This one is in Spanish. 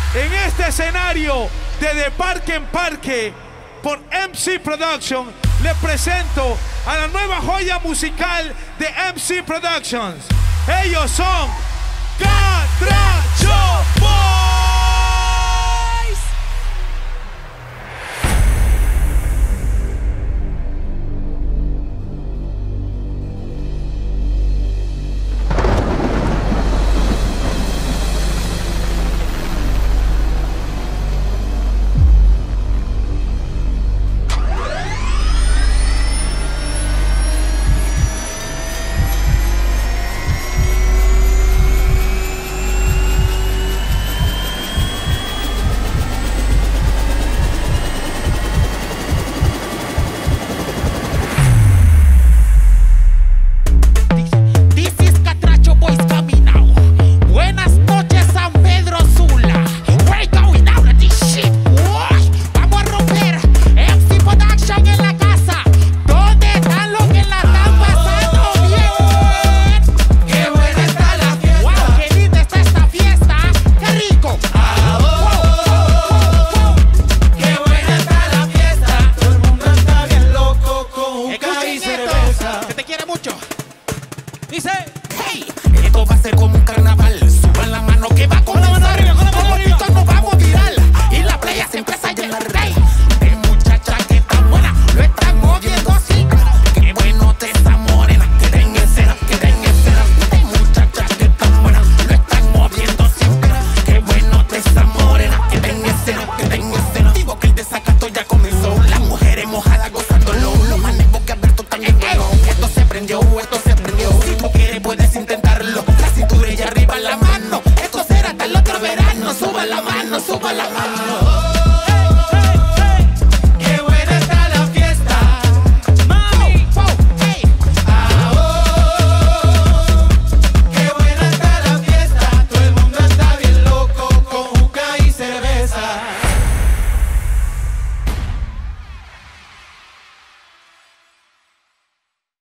En este escenario de Parque en Parque por MC Production, le presento a la nueva joya musical de MC Productions. Ellos son Catracho Boys. Dice, hey, esto va a ser como un carnaval. Suban la mano que va a comenzar. Como TikTok nos vamos viral. Y la playa siempre se llena el rey. De muchacha que está buena, lo están moviendo así. Qué bueno te esa morena. Que den escena, que den escena. De muchacha que está buena, lo están moviendo así. Qué bueno te esa morena. Que den escena, que den escena. Digo que el desacato ya comenzó. Las mujeres mojadas gozándolo. Los manes boquiabiertos también bueno. Esto se prendió, esto se prendió. Puedes intentarlo, la cintura y arriba la mano. Esto será hasta el otro verano. Suba la mano, suba la mano.